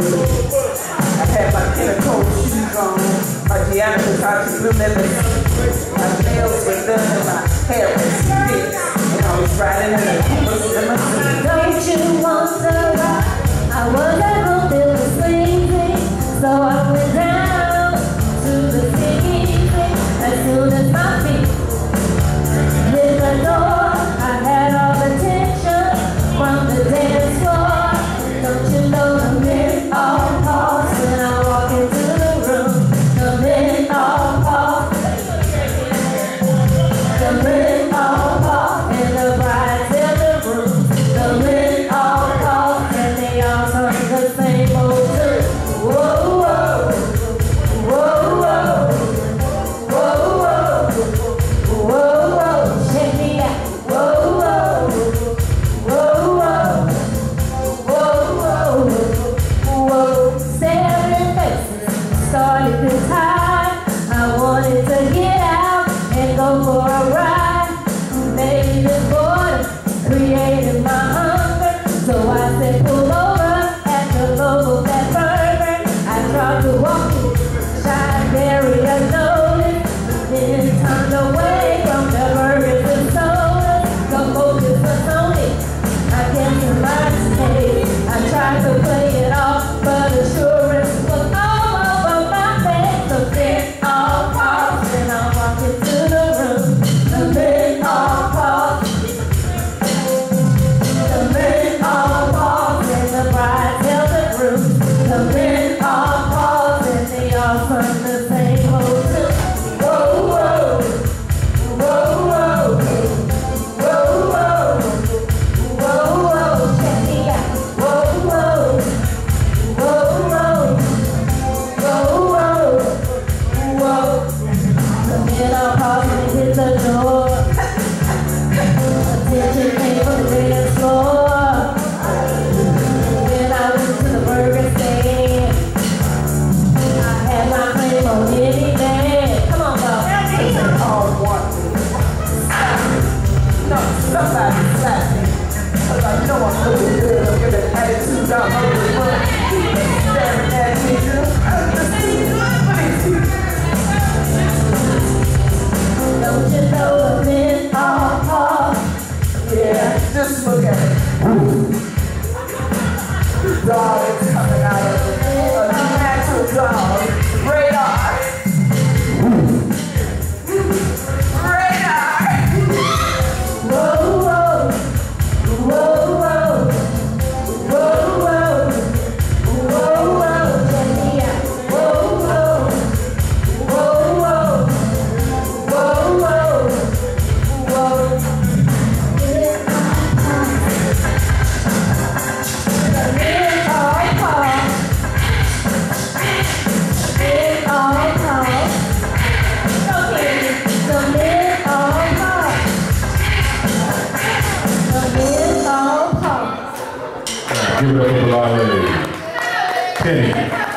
I had my pinnacle shoes on, my Gianna Versace blue leather. My nails were done and my hair was fixed. And I was riding in the limousine. Don't you wonder why I was able to feel the sleeping? So I went down to the city as soon as my feet hit the door. I had all the tension from the dance floor. Don't you know the men all pause when I walk into the room? The men all pause. The men all pause and the bride's in the room. The men all pause and they all turn the same old tune. Whoa, whoa, whoa, whoa, whoa, whoa, whoa, whoa, check me out. Whoa, whoa, whoa, whoa, whoa, whoa, staring faces started this high. I wanted to get out and go for a ride. Maybe this boredom created my hunger, so I said pull over at the local fat burger. I tried to walk it, shy, very unnoticed, then turned away from the burgers and sodas. The focus was on it, I guess in my state. I tried to play it off, but assurance was all over my face. The men all paused and I walked into the room. The men all paused. The men all paused and the bride held the room. The men all paused and they all sung the same old tune. Whoa, whoa, whoa, whoa, whoa, whoa, whoa, whoa, check me out. Whoa, whoa, whoa, whoa, whoa, whoa, whoa. The men all paused and hit the door. Attention came from the dance floor. When I went to the burger stand, I had my claim on any man. Come on, dog. All wanted. No, somebody slapped me. Cause I know I'm looking good. I'm giving attitude out of the world. Staring at me, I'm just Don't you know the men all pause? yeah, just look at it. The dog is coming out of it. A natural dog. Radar. Radar. Whoa, whoa, whoa, whoa, whoa, whoa, whoa, whoa, check me out. Whoa, whoa, whoa, whoa, whoa, whoa, whoa. The men all pause. Men all pause. Okay, the men all pause. The men all pause. Give it up for Bolaine. Kenny.